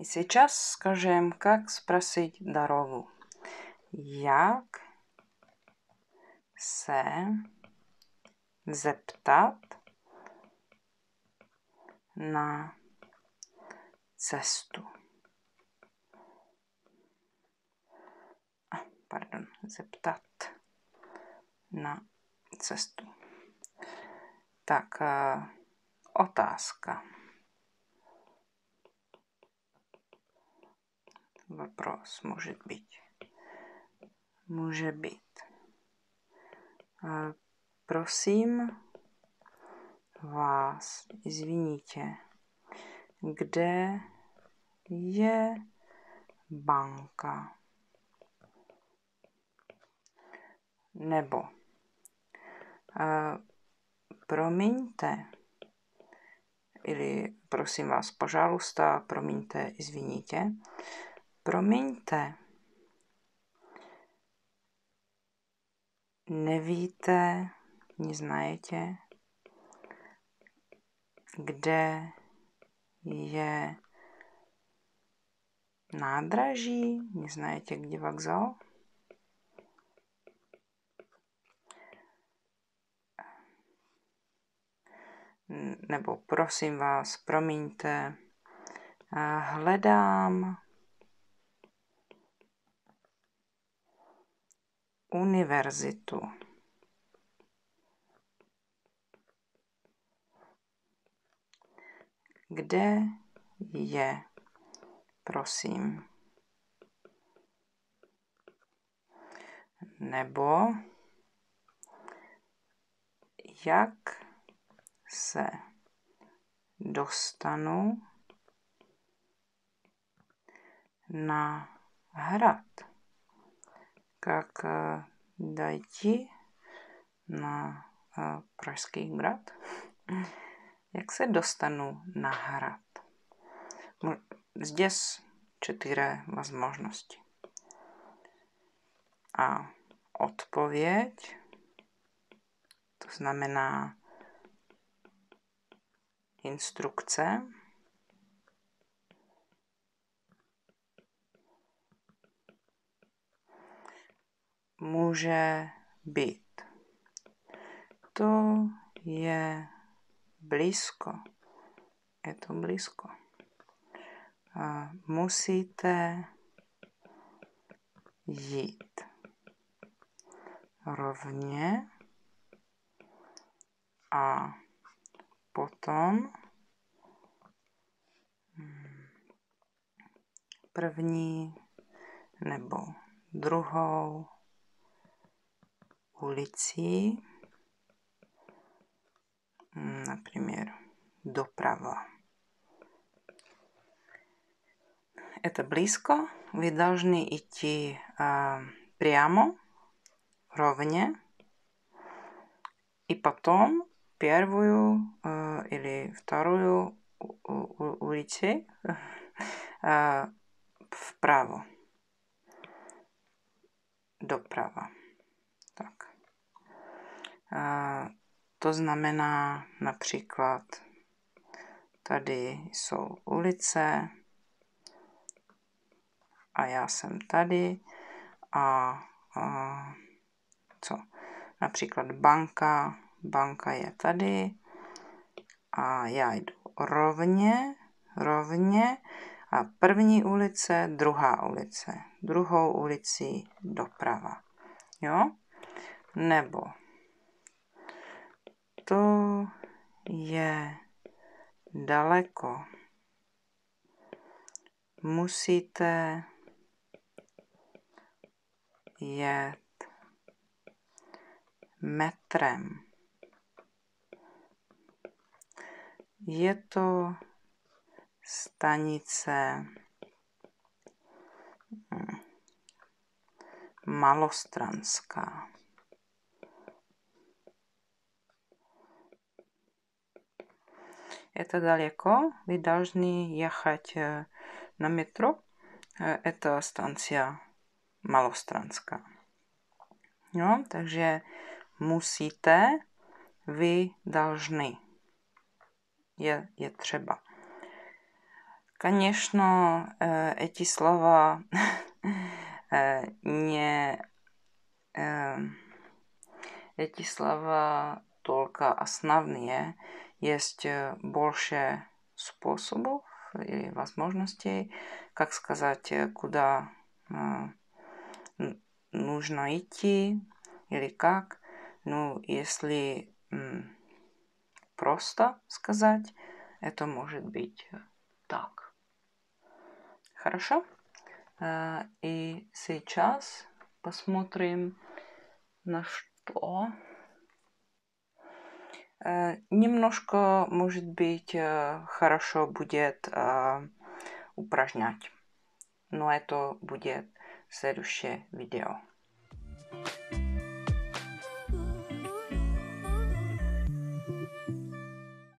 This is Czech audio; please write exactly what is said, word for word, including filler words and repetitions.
И сейчас скажем, как спросить дорогу. Jak se zeptat na cestu. Pardon, zeptat na cestu. Tak, uh, otázka. Вопрос может быть. Může být. Uh, prosím vás, извините, kde je banka? Nebo uh, promiňte, ili prosím vás, пожалуйста, promiňte, извините, promiňte, nevíte, neznáte, kde je nádraží, neznáte, kde vokzál? Nebo prosím vás, promiňte, hledám univerzitu. Kde je, prosím? Nebo jak se dostanu na hrad? Как дойти на Pražský hrad? Jak se dostanu na hrad? Здесь čtyři возможности. A odpověď, to znamená instrukce, může být. To je blízko. Je to blízko. A musíte jít. Rovně. A potom první nebo druhou ulicí, например, доправа. Это близко. Вы должны идти а, прямо, ровно, и потом первую а, или вторую улицу а, вправо, doprava. Tak. A to znamená například, tady jsou ulice a já jsem tady a, a co? Například banka, banka je tady a já jdu rovně, rovně a první ulice, druhá ulice, druhou ulici doprava. Jo? Nebo to je daleko. Musíte jet metrem. Je to stanice Malostranská. Это далеко, вы должны ехать на метро. Это станция Malostranská. Jo, takže musíte, vy должны. Je, je třeba. Конечно, эти слова не... Эти слова только основные. Есть больше способов и возможностей, как сказать, куда нужно идти или как. Ну, если просто сказать, это может быть так. Хорошо? И сейчас посмотрим, на что. Немножко, может быть, хорошо будет упражнять. Но это будет следующее видео.